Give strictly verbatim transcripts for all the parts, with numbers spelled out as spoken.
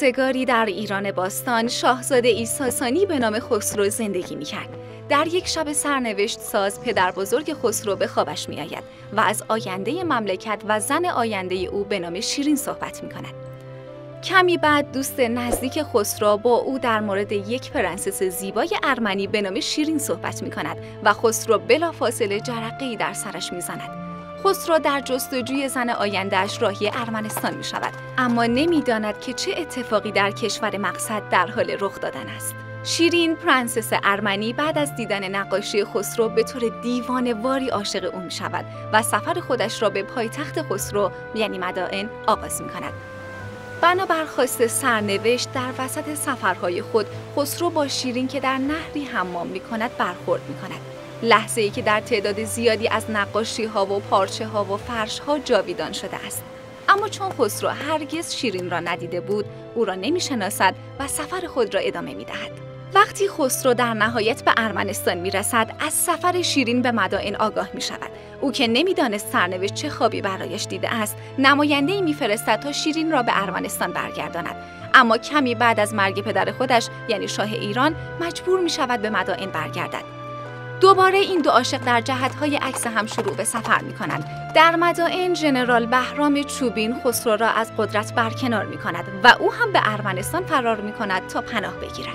روزگاری در ایران باستان شاهزاده ایساسانی به نام خسرو زندگی می‌کرد. در یک شب سرنوشت ساز پدر بزرگ خسرو به خوابش می‌آید و از آینده مملکت و زن آینده او به نام شیرین صحبت می‌کند. کمی بعد دوست نزدیک خسرو با او در مورد یک پرنسس زیبای ارمنی به نام شیرین صحبت می‌کند و خسرو بلافاصله جرقه‌ای در سرش می‌زند. خسرو در جستجوی زن آینده‌اش راهی ارمنستان می شود، اما نمی‌داند که چه اتفاقی در کشور مقصد در حال رخ دادن است. شیرین، پرنسس ارمنی، بعد از دیدن نقاشی خسرو به طور دیوانه‌واری عاشق او می شود و سفر خودش را به پایتخت خسرو یعنی مدائن آغاز می کند. بنابر خواست سرنوشت در وسط سفرهای خود خسرو با شیرین که در نهری حمام می کند برخورد می کند. لحظه‌ای که در تعداد زیادی از نقاشی‌ها و پارچه‌ها و فرش‌ها جاویدان شده است. اما چون خسرو هرگز شیرین را ندیده بود، او را نمی‌شناسد و سفر خود را ادامه می‌دهد. وقتی خسرو در نهایت به ارمنستان می‌رسد، از سفر شیرین به مدائن آگاه می‌شود. او که نمی‌دانست سرنوشت چه خوابی برایش دیده است، نماینده‌ای می‌فرستد تا شیرین را به ارمنستان برگرداند. اما کمی بعد از مرگ پدر خودش، یعنی شاه ایران، مجبور می‌شود به مدائن برگردد. دوباره این دو عاشق در جهت‌های عکس هم شروع به سفر می‌کنند. در مدائن ژنرال بهرام چوبین خسرو را از قدرت برکنار می‌کند و او هم به ارمنستان فرار می‌کند تا پناه بگیرد.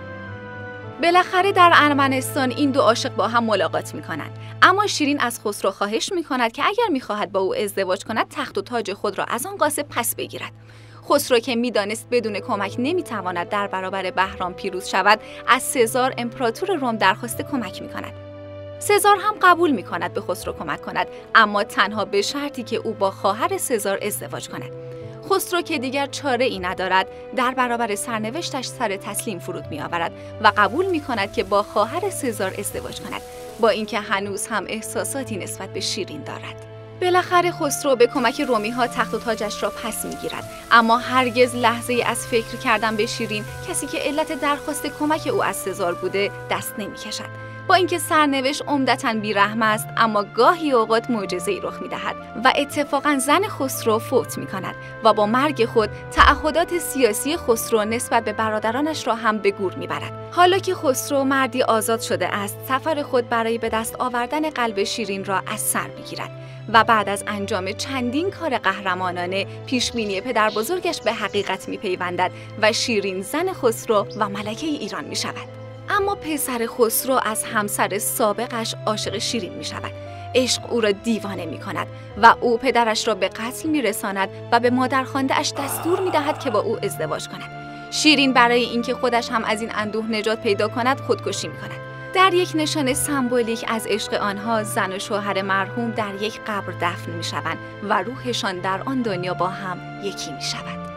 بالاخره در ارمنستان این دو عاشق با هم ملاقات می‌کنند، اما شیرین از خسرو خواهش می‌کند که اگر می‌خواهد با او ازدواج کند تخت و تاج خود را از آن غاصب پس بگیرد. خسرو که می‌دانست بدون کمک نمی‌تواند در برابر بهرام پیروز شود، از سزار امپراتور روم درخواست کمک می‌کند. سزار هم قبول می‌کند به خسرو کمک کند، اما تنها به شرطی که او با خواهر سزار ازدواج کند. خسرو که دیگر چاره‌ای ندارد، در برابر سرنوشتش سر تسلیم فرود می‌آورد و قبول می‌کند که با خواهر سزار ازدواج کند، با اینکه هنوز هم احساساتی نسبت به شیرین دارد. بالاخره خسرو به کمک رومی‌ها تخت و تاجش را پس می‌گیرد، اما هرگز لحظه‌ای از فکر کردن به شیرین، کسی که علت درخواست کمک او از سزار بوده، دست نمی‌کشد. با اینکه سرنوشت عمدتاً بی‌رحم است، اما گاهی اوقات معجزه‌ای رخ می‌دهد و اتفاقاً زن خسرو فوت می‌کند و با مرگ خود تعهدات سیاسی خسرو نسبت به برادرانش را هم به گور می‌برد. حالا که خسرو مردی آزاد شده است، سفر خود برای به دست آوردن قلب شیرین را از سر می‌گیرد و بعد از انجام چندین کار قهرمانانه، پیشبینی پدر بزرگش به حقیقت می‌پیوندد و شیرین زن خسرو و ملکه ایران می‌شود. اما پسر خسرو از همسر سابقش عاشق شیرین می شود. عشق او را دیوانه می کند و او پدرش را به قتل می رساند و به مادرخوانده اش دستور می دهد که با او ازدواج کند. شیرین برای اینکه خودش هم از این اندوه نجات پیدا کند خودکشی می کند. در یک نشانه سمبولیک از عشق آنها، زن و شوهر مرحوم در یک قبر دفن می شوند و روحشان در آن دنیا با هم یکی می شود.